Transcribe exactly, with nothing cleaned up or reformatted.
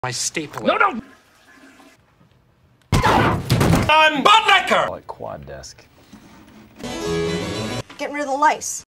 My stapler. No, no! I'm Budlicker! Like quad desk. Getting rid of the lice.